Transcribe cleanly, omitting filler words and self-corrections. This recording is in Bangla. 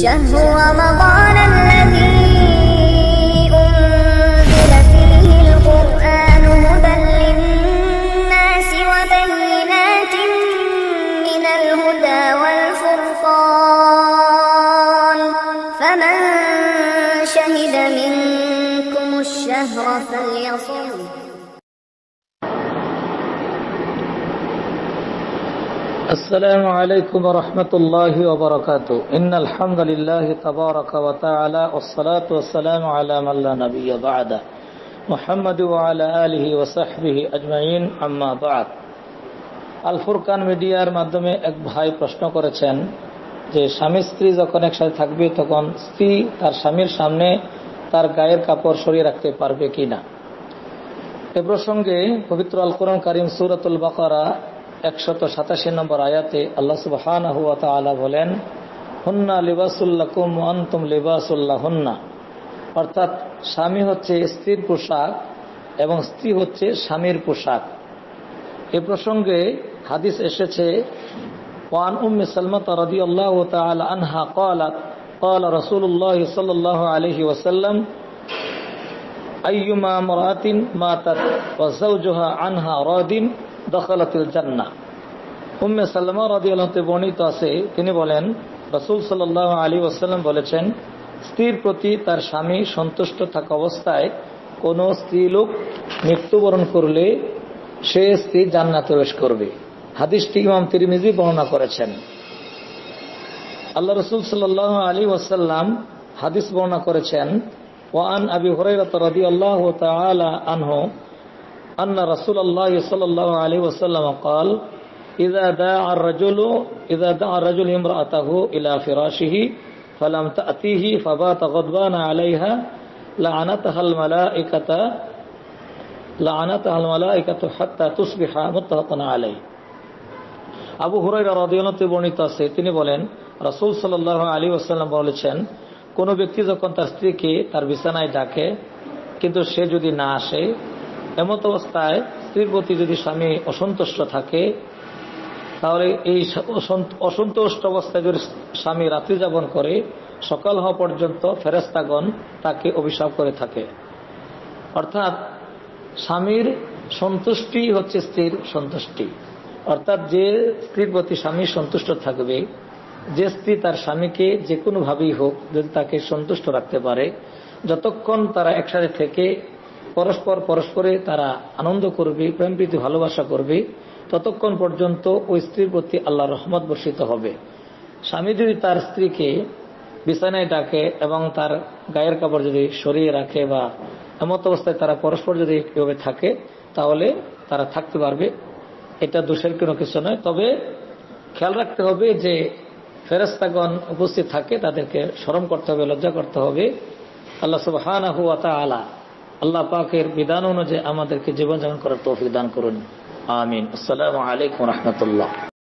شهر رمضان الذي أنزل فيه القرآن هدى للناس وبينات من الهدى والفرقان فمن شهد منكم الشهر فليصم. السلام عليكم ورحمة الله وبركاته. إن الحمد لله تبارك وتعالى والصلاة والسلام على من لا نبي بعده محمد وعلى آله وصحبه أجمعين أما بعد. আল ফুরকান মিডিয়ার মাধ্যমে এক ভাই প্রশ্ন করেছেন যে স্বামী স্ত্রী যখন একসাথে থাকবে তখন স্ত্রী তার স্বামীর সামনে তার গায়ের কাপড় সরিয়ে রাখতে পারবে কিনা। এ প্রসঙ্গে পবিত্র আল কোরআন কারীম সূরাতুল বাকারা 187 নম্বর আয়াতে আল্লাহ সুবহানাহু ওয়া তাআলা বলেন, হুন্না লিবাসুল লাকুম ওয়া আনতুম লিবাসুল লাহুন্না, অর্থাৎ স্বামী হচ্ছে স্ত্রীর পোশাক এবং স্ত্রী হচ্ছে স্বামীর পোশাক। এ প্রসঙ্গে হাদিস এসেছে, ওয়ান উম্মে সালমাতা রাদিয়াল্লাহু তাআলা আনহা ক্বালাত ক্বালা রাসূলুল্লাহ সাল্লাল্লাহু আলাইহি ওয়াসাল্লাম আইয়ুমা ইমরাআতিন মাতাত ওয়া যাওজুহা আনহা রাদিন দখালাতুল জান্নাহ। উম্মে সালমা রাদিয়াল্লাহু আনহা বর্ণিত আছে, তিনি বলেন রাসূল সাল্লাল্লাহু আলাইহি ওয়াসাল্লাম বলেছেন, স্ত্রীর প্রতি তার স্বামী সন্তুষ্ট থাকা অবস্থায় কোন স্ত্রীলোক মৃত্যুবরণ করলে সে স্ত্রী জান্নাতে প্রবেশ করবে। হাদিসটি ইমাম তিরমিজি বর্ণনা করেছেন। আল্লাহ রাসূল সাল্লাল্লাহু আলাইহি ওয়াসাল্লাম হাদিস বর্ণনা করেছেন, ওয়ান আবি হুরায়রা রাদিয়াল্লাহু তাআলা আনহু أن رسول الله صلى الله عليه وسلم قال إذا دعا الرجل امرأته إلى فراشه فلم تأتيه فبات غضبان عليها لعنتها الملائكة حتى تصبح متفق عليه. আবু হুরায়রা রাদিয়াল্লাহু আনহু বর্ণিত আছে, তিনি বলেন রাসূল সাল্লাল্লাহু আলাইহি ওয়াসাল্লাম বলেছেন, কোন ব্যক্তি যখন তার স্ত্রীকে তার বিছানায় ডাকে কিন্তু সে যদি না আসে, এমত অবস্থায় স্ত্রীর প্রতি যদি স্বামী অসন্তুষ্ট থাকে, তাহলে এই অসন্তুষ্ট অবস্থায় যদি স্বামী রাত্রি যাপন করে সকাল হওয়া পর্যন্ত ফেরেশতাগণ তাকে অভিশাপ করে থাকে। অর্থাৎ স্বামীর সন্তুষ্টি হচ্ছে স্ত্রীর সন্তুষ্টি। অর্থাৎ যে স্ত্রীর প্রতি স্বামী সন্তুষ্ট থাকবে, যে স্ত্রী তার স্বামীকে যে কোনোভাবেই হোক যদি তাকে সন্তুষ্ট রাখতে পারে, যতক্ষণ তারা একসাথে থেকে পরস্পরে তারা আনন্দ করবে, প্রেম প্রীতি ভালোবাসা করবে, ততক্ষণ পর্যন্ত ওই স্ত্রীর প্রতি আল্লাহর রহমত বর্ষিত হবে। স্বামী যদি তার স্ত্রীকে বিছানায় ডাকে এবং তার গায়ের কাপড় যদি সরিয়ে রাখে বা এমত অবস্থায় তারা পরস্পর যদি এভাবে থাকে, তাহলে তারা থাকতে পারবে। এটা দোষের কোনো কিছু নয়। তবে খেয়াল রাখতে হবে যে ফেরেশতাগণ উপস্থিত থাকে, তাদেরকে শরম করতে হবে, লজ্জা করতে হবে। আল্লাহ সুবহানাহু ওয়া তাআলা আল্লাহ পাকের বিধান অনুযায়ী আমাদেরকে জীবনযাপন করার তৌফিক দান করুন। আমিন। আসসালামু আলাইকুম ওয়া রাহমাতুল্লাহ।